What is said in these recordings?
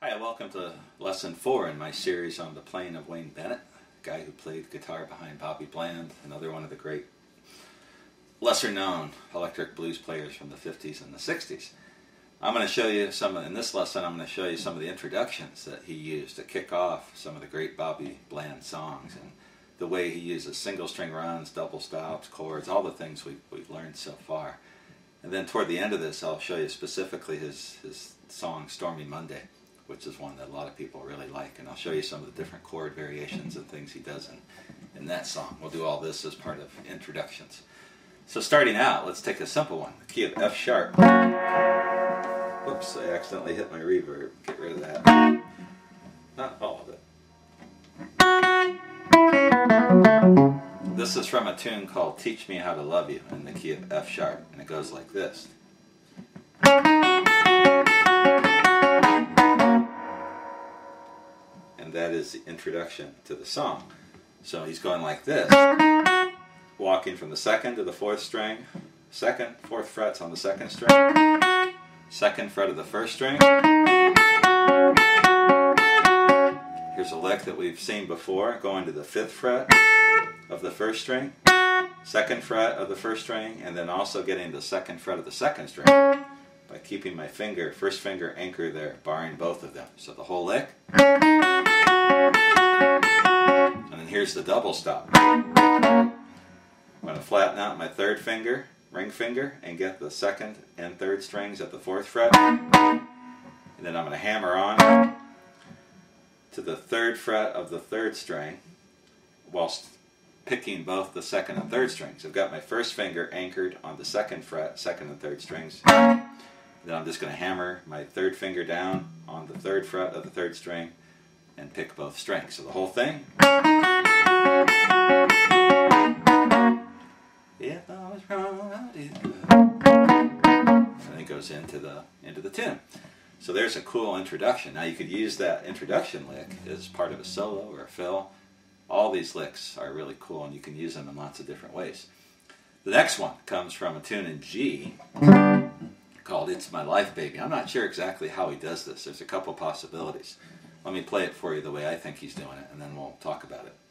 Hi, welcome to Lesson 4 in my series on the playing of Wayne Bennett, the guy who played guitar behind Bobby Bland, another one of the great lesser-known electric blues players from the 50s and the 60s. I'm going to show you in this lesson, I'm going to show you some of the introductions that he used to kick off some of the great Bobby Bland songs, and the way he uses single string runs, double stops, chords, all the things we've learned so far. And then toward the end of this, I'll show you specifically his song Stormy Monday, which is one that a lot of people really like, and I'll show you some of the different chord variations and things he does in that song. We'll do all this as part of introductions. So starting out, let's take a simple one, the key of F sharp. Whoops, I accidentally hit my reverb. Get rid of that. Not all of it. This is from a tune called Teach Me How to Love You in the key of F sharp, and it goes like this. And that is the introduction to the song. So he's going like this, walking from the second to the fourth string, second, fourth frets on the second string, second fret of the first string. Here's a lick that we've seen before, going to the fifth fret of the first string, second fret of the first string, and then also getting the second fret of the second string by keeping my first finger anchored there, barring both of them. So the whole lick. And then here's the double stop. I'm going to flatten out my third finger, ring finger, and get the second and third strings at the fourth fret. And then I'm going to hammer on to the third fret of the third string whilst picking both the second and third strings. I've got my first finger anchored on the second fret, second and third strings. Then I'm just going to hammer my third finger down on the third fret of the third string and pick both strings. So the whole thing. If I was wrong, I did good. And it goes into the tune. So there's a cool introduction. Now you could use that introduction lick as part of a solo or a fill. All these licks are really cool, and you can use them in lots of different ways. The next one comes from a tune in G called It's My Life, Baby. I'm not sure exactly how he does this. There's a couple possibilities. Let me play it for you the way I think he's doing it, and then we'll talk about it.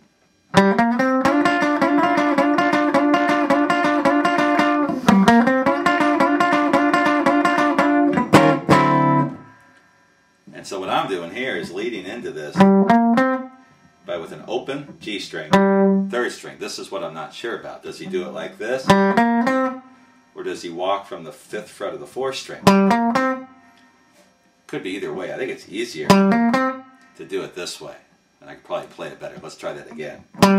And so what I'm doing here is leading into this with an open G string, third string. This is what I'm not sure about. Does he do it like this? Or does he walk from the fifth fret of the fourth string? Could be either way. I think it's easier to do it this way. And I could probably play it better. Let's try that again.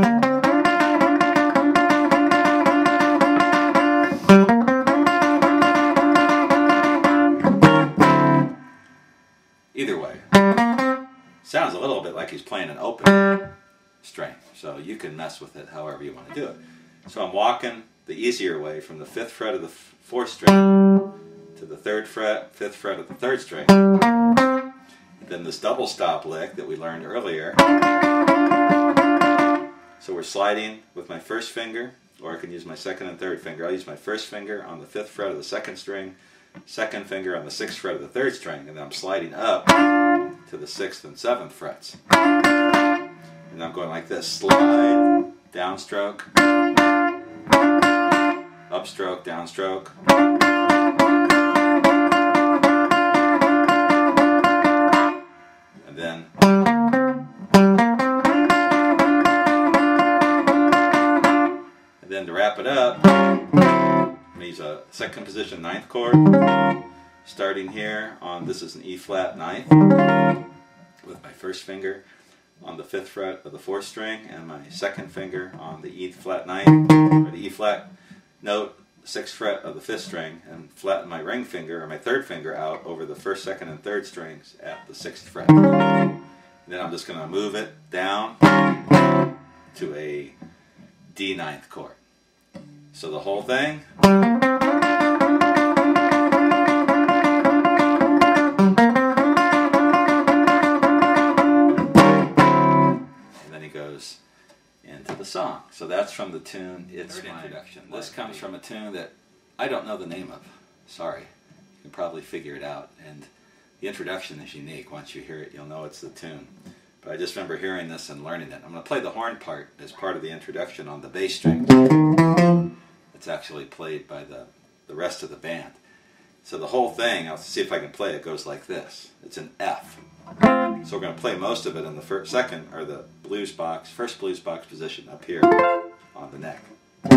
Either way. Sounds a little bit like he's playing an open string. So you can mess with it however you want to do it. So I'm walking the easier way from the fifth fret of the fourth string to the third fret, fifth fret of the third string. Then this double stop lick that we learned earlier. So we're sliding with my first finger, or I can use my second and third finger. I'll use my first finger on the fifth fret of the second string, second finger on the sixth fret of the third string, and then I'm sliding up to the sixth and seventh frets. And I'm going like this, slide, downstroke, upstroke, downstroke. And then to wrap it up, I'm going to use a second position ninth chord, starting here on, this is an E flat ninth, with my first finger on the fifth fret of the fourth string and my second finger on the E flat ninth, or the E flat note, sixth fret of the fifth string, and flatten my ring finger or my third finger out over the first, second, and third strings at the sixth fret. And then I'm just going to move it down to a D ninth chord. So the whole thing. And then he goes into the song. So that's from the tune It's My Introduction. This comes from a tune that I don't know the name of. Sorry. You can probably figure it out. And The introduction is unique. Once you hear it, you'll know it's the tune. But I just remember hearing this and learning it. I'm going to play the horn part as part of the introduction on the bass string. It's actually played by the rest of the band. So the whole thing, I'll see if I can play it, goes like this. It's an F. So we're going to play most of it in the first blues box position up here on the neck.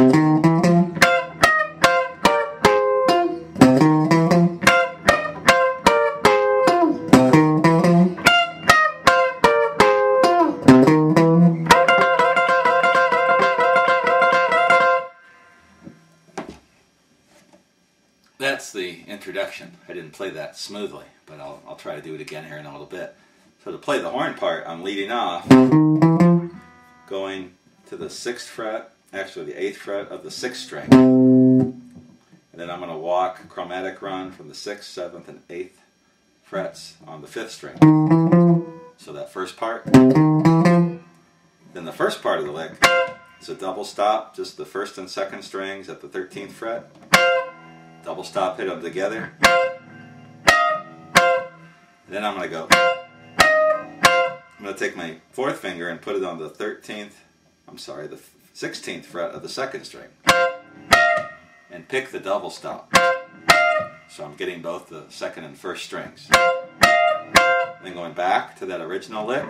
That's the introduction. I didn't play that smoothly, but I'll try to do it again here in a little bit. So to play the horn part, I'm leading off, going to the 6th fret, actually the 8th fret of the 6th string. And then I'm going to walk chromatic run from the 6th, 7th, and 8th frets on the 5th string. So that first part. Then the first part of the lick is a double stop, just the 1st and 2nd strings at the 13th fret. Double stop, hit them together. And then I'm going to go. I'm going to take my 4th finger and put it on the 16th fret of the 2nd string. And pick the double stop. So I'm getting both the 2nd and 1st strings. Then going back to that original lick.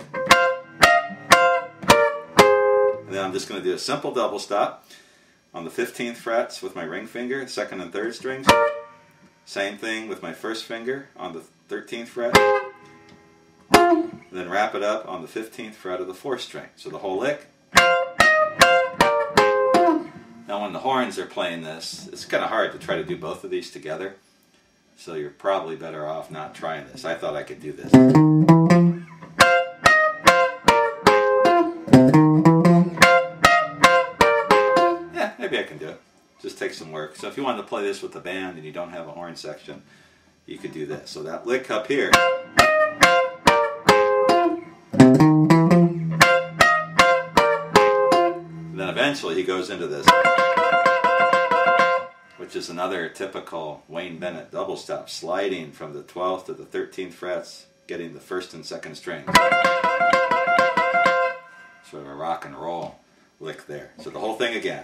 And then I'm just going to do a simple double stop on the 15th frets with my ring finger, 2nd and 3rd strings. Same thing with my 1st finger on the 13th fret. Then wrap it up on the 15th fret of the 4th string. So the whole lick. Now when the horns are playing this, it's kind of hard to try to do both of these together. So you're probably better off not trying this. I thought I could do this. Yeah, maybe I can do it. Just takes some work. So if you wanted to play this with the band and you don't have a horn section, you could do this. So that lick up here. Then eventually he goes into this, which is another typical Wayne Bennett double stop, sliding from the 12th to the 13th frets, getting the 1st and 2nd strings. Sort of a rock and roll lick there. So the whole thing again.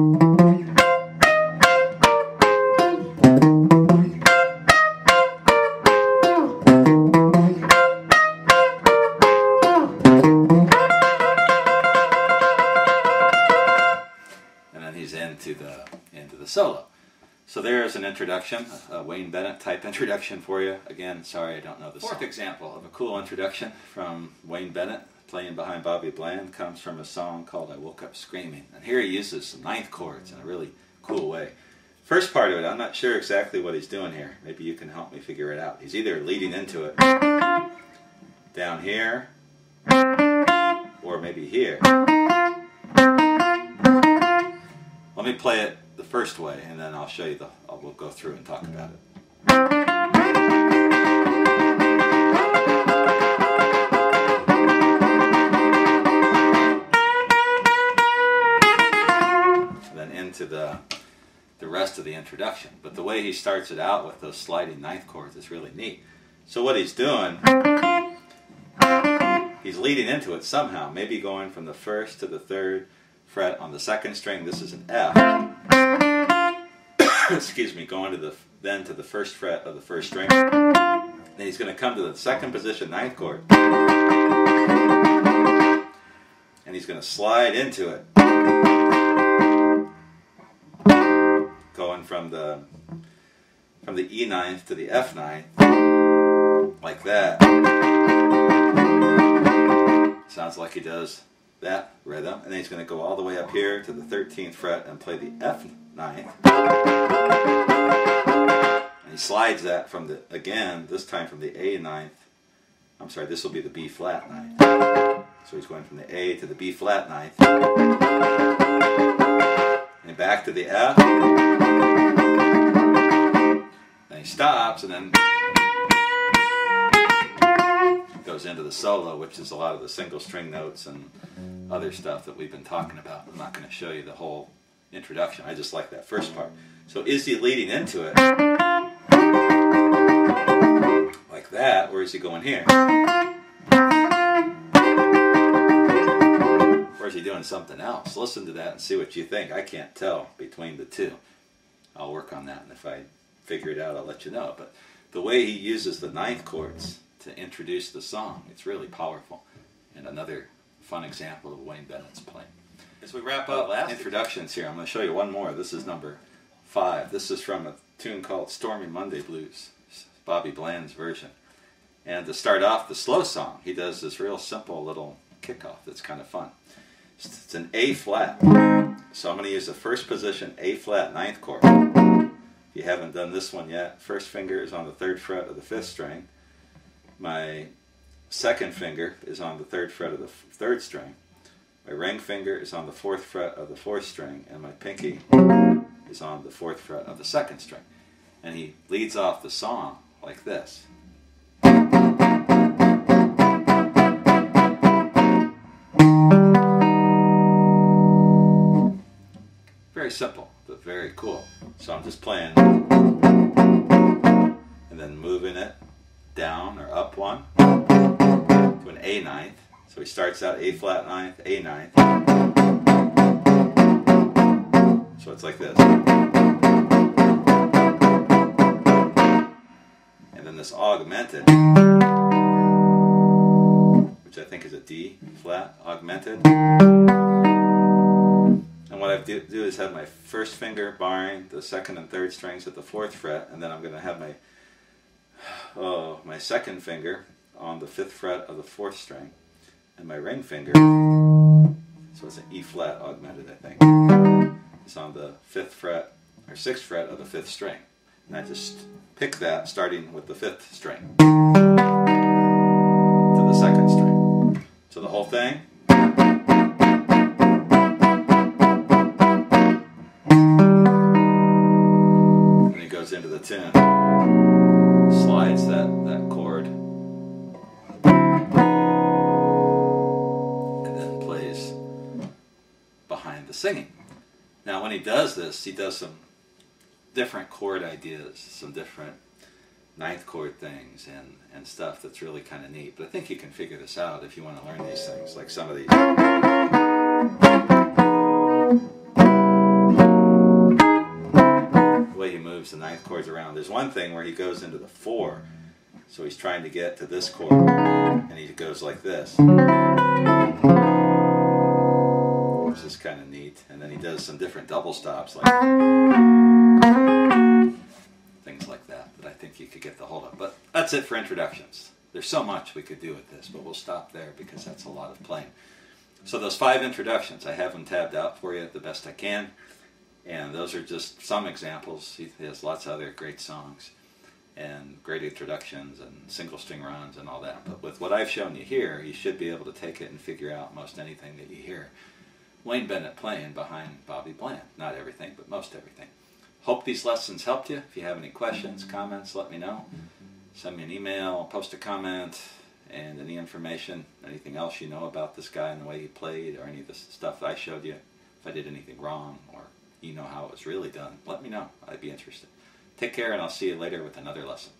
Into the solo. So there's an introduction, a Wayne Bennett type introduction for you. Again, sorry I don't know the song. 4th example of a cool introduction from Wayne Bennett playing behind Bobby Bland comes from a song called I Woke Up Screaming. And here he uses some 9th chords in a really cool way. First part of it, I'm not sure exactly what he's doing here. Maybe you can help me figure it out. He's either leading into it down here or maybe here. Let me play it the first way, and then I'll show you we'll go through and talk about it. And then into the rest of the introduction. But the way he starts it out with those sliding 9th chords is really neat. So what he's doing, he's leading into it somehow, maybe going from the 1st to the 3rd fret on the 2nd string. This is an F. Excuse me, going to the 1st fret of the 1st string. Then he's going to come to the 2nd position 9th chord. And he's going to slide into it. Going from the E 9th to the F 9th. Like that. Sounds like he does that rhythm, and then he's going to go all the way up here to the 13th fret and play the F 9th. And he slides that from the, again, this time from the A 9th. I'm sorry, this will be the B flat 9th. So he's going from the A to the B flat 9th. And back to the F. Then he stops and then goes into the solo, which is a lot of the single string notes and other stuff that we've been talking about. I'm not going to show you the whole introduction. I just like that first part. So is he leading into it like that? that, or is he going here? Or is he doing something else? Listen to that and see what you think. I can't tell between the two. I'll work on that, and if I figure it out, I'll let you know. But the way he uses the ninth chords to introduce the song, it's really powerful. And another fun example of Wayne Bennett's playing. As we wrap up introductions here, I'm going to show you one more. This is number 5. This is from a tune called Stormy Monday Blues, Bobby Bland's version. And to start off the slow song, he does this real simple little kickoff that's kind of fun. It's an A flat. So I'm going to use the first position A flat ninth chord. If you haven't done this one yet, first finger is on the 3rd fret of the 5th string. My second finger is on the 3rd fret of the 3rd string. My ring finger is on the 4th fret of the 4th string, and my pinky is on the 4th fret of the 2nd string. And he leads off the song like this. Very simple, but very cool. So I'm just playing and then moving it down or up one to an A ninth. So he starts out A flat ninth, A ninth. So it's like this. And then this augmented, which I think is a D flat augmented. And what I do is have my first finger barring the 2nd and 3rd strings at the 4th fret, and then I'm going to have my second finger on the 5th fret of the 4th string, and my ring finger, so it's an E flat augmented, I think, it's on the 5th fret or 6th fret of the 5th string. And I just pick that starting with the 5th string to the 2nd string. So the whole thing. And he goes into the tune, slides that chord, and then plays behind the singing. Now when he does this, he does some different chord ideas, some different ninth chord things and stuff that's really kind of neat. But I think you can figure this out if you want to learn these things, like some of these. The way he moves the ninth chords around. There's one thing where he goes into the 4, so he's trying to get to this chord, and he goes like this, which is kind of neat. And then he does some different double stops, like things like that I think you could get the hold of. But that's it for introductions. There's so much we could do with this, but we'll stop there because that's a lot of playing. So those 5 introductions, I have them tabbed out for you the best I can, and those are just some examples. He has lots of other great songs and great introductions and single string runs and all that. But with what I've shown you here, you should be able to take it and figure out most anything that you hear Wayne Bennett playing behind Bobby Bland. Not everything, but most everything. Hope these lessons helped you. If you have any questions, comments, let me know. Send me an email, post a comment, and any information, anything else you know about this guy and the way he played, or any of the stuff I showed you. If I did anything wrong, or you know how it was really done, let me know. I'd be interested. Take care, and I'll see you later with another lesson.